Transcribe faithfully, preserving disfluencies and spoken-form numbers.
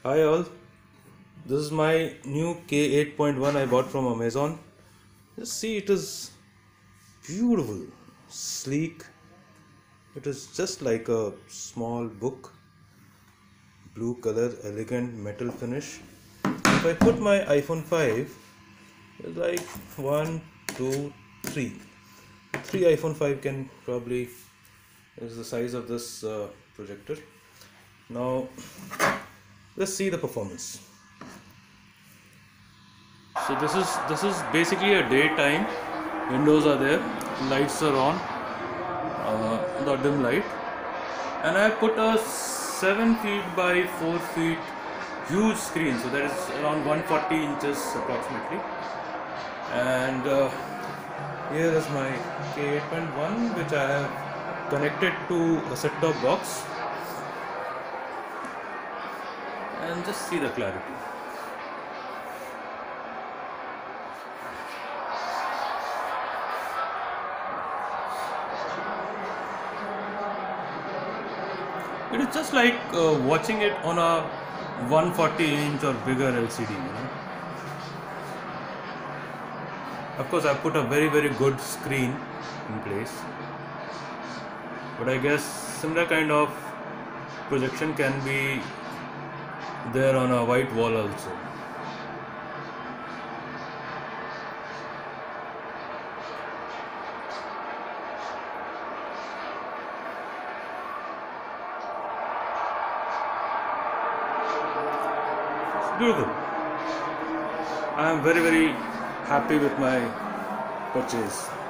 Hi all, this is my new K eight point one I bought from Amazon. Just see, it is beautiful, sleek. It is just like a small book, blue color, elegant metal finish. If I put my iPhone five, it's like one, two, three. Three iPhone five can probably is the size of this uh, projector. Now let's see the performance. So this is this is basically a daytime. Windows are there, lights are on, uh, the dim light, and I put a seven feet by four feet huge screen. So that is around one hundred forty inches approximately. And uh, here is my K eight point one, which I have connected to a set-top box, and just see the clarity. It is just like uh, watching it on a one hundred forty inch or bigger L C D, you know. Of course, I put a very very good screen in place, but I guess similar kind of projection can be there on a white wall also. Beautiful. I am very very happy with my purchase.